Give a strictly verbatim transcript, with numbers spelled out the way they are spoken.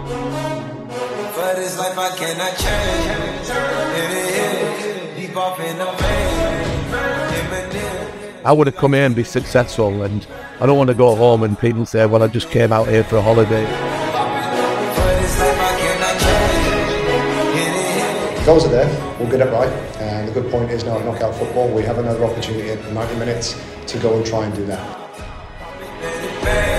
For this life I cannot change. Deep off in the vein. I want to come here and be successful, and I don't want to go home and people say, well, I just came out here for a holiday. The goals are there, we'll get it right, and the good point is now at knockout football we have another opportunity at ninety minutes to go and try and do that.